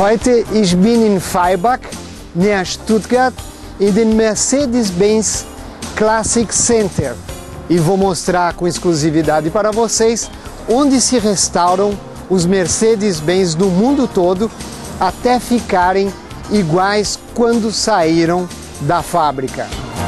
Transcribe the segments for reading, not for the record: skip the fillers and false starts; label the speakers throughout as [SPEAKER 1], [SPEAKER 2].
[SPEAKER 1] Heute ich bin in Feibach, near Stuttgart, in den Mercedes-Benz Classic Center e vou mostrar com exclusividade para vocês onde se restauram os Mercedes-Benz do mundo todo até ficarem iguais quando saíram da fábrica.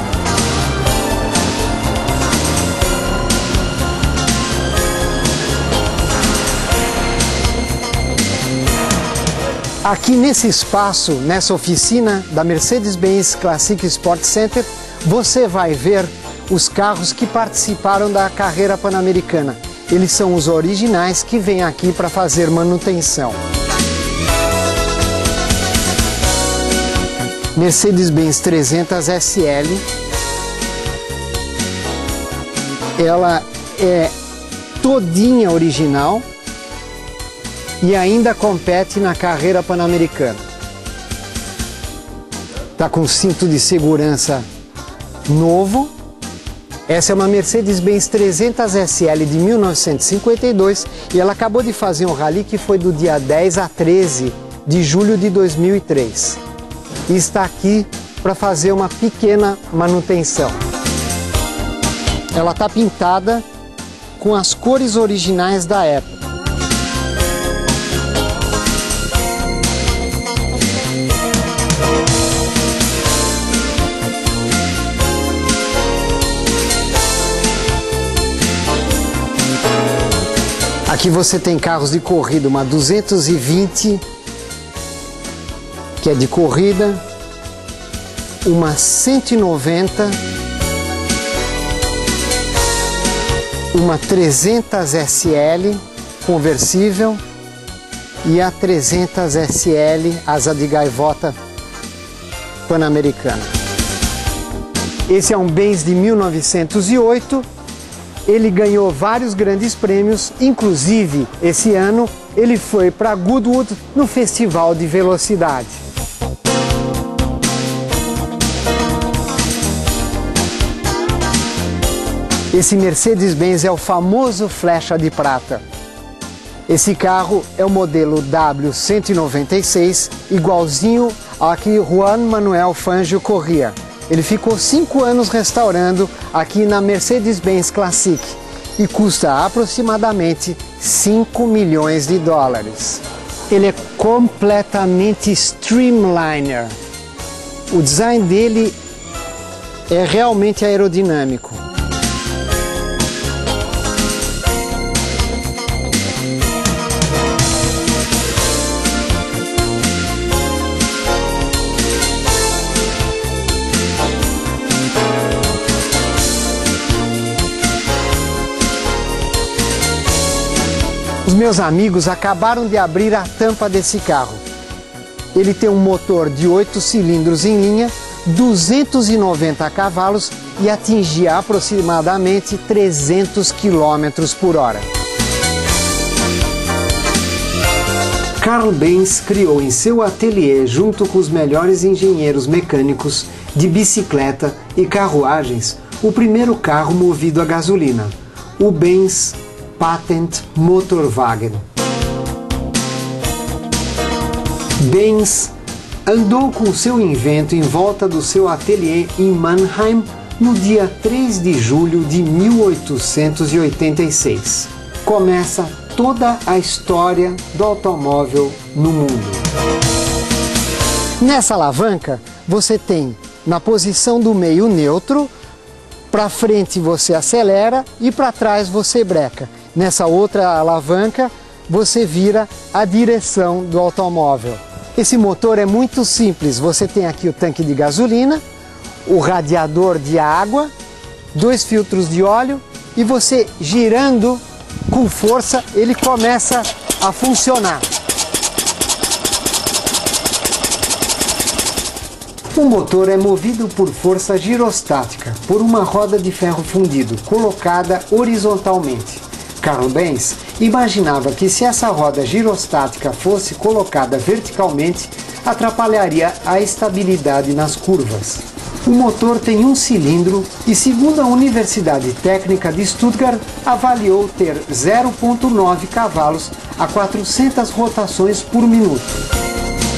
[SPEAKER 1] Aqui nesse espaço, nessa oficina da Mercedes-Benz Classic Sport Center, você vai ver os carros que participaram da carreira pan-americana. Eles são os originais que vêm aqui para fazer manutenção. Mercedes-Benz 300 SL. Ela é todinha original e ainda compete na carreira pan-americana. Tá com cinto de segurança novo. Essa é uma Mercedes-Benz 300 SL de 1952 e ela acabou de fazer um rally que foi do dia 10 a 13 de julho de 2003. E está aqui para fazer uma pequena manutenção. Ela está pintada com as cores originais da época. Aqui você tem carros de corrida, uma 220, que é de corrida, uma 190, uma 300 SL conversível e a 300 SL asa de gaivota pan-americana. Esse é um Benz de 1908. Ele ganhou vários grandes prêmios, inclusive esse ano ele foi para Goodwood no Festival de Velocidade. Esse Mercedes-Benz é o famoso Flecha de Prata. Esse carro é o modelo W196, igualzinho ao que Juan Manuel Fangio corria. Ele ficou 5 anos restaurando aqui na Mercedes-Benz Classic e custa aproximadamente 5 milhões de dólares. Ele é completamente streamliner. O design dele é realmente aerodinâmico. Os meus amigos acabaram de abrir a tampa desse carro. Ele tem um motor de 8 cilindros em linha, 290 cavalos e atingia aproximadamente 300 km por hora. Carl Benz criou em seu ateliê, junto com os melhores engenheiros mecânicos de bicicleta e carruagens, o primeiro carro movido a gasolina, o Benz Patent Motorwagen. Benz andou com seu invento em volta do seu ateliê em Mannheim no dia 3 de julho de 1886. Começa toda a história do automóvel no mundo. Nessa alavanca você tem na posição do meio neutro, para frente você acelera e para trás você breca. Nessa outra alavanca você vira a direção do automóvel. Esse motor é muito simples, você tem aqui o tanque de gasolina, o radiador de água, 2 filtros de óleo e você girando com força ele começa a funcionar. O motor é movido por força girostática, por uma roda de ferro fundido colocada horizontalmente. Carl Benz imaginava que se essa roda girostática fosse colocada verticalmente, atrapalharia a estabilidade nas curvas. O motor tem um cilindro e, segundo a Universidade Técnica de Stuttgart, avaliou ter 0,9 cavalos a 400 rotações por minuto.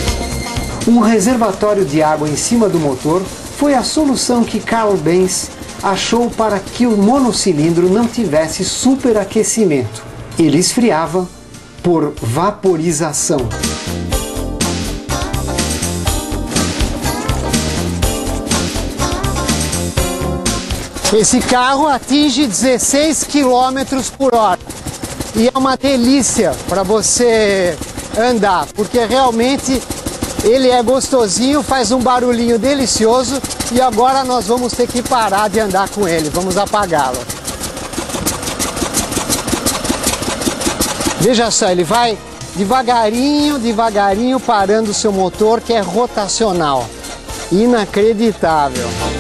[SPEAKER 1] Um reservatório de água em cima do motor foi a solução que Carl Benz achou para que o monocilindro não tivesse superaquecimento. Ele esfriava por vaporização. Esse carro atinge 16 km por hora e é uma delícia para você andar, porque realmente ele é gostosinho, faz um barulhinho delicioso e agora nós vamos ter que parar de andar com ele, vamos apagá-lo. Veja só, ele vai devagarinho, devagarinho parando o seu motor, que é rotacional. Inacreditável.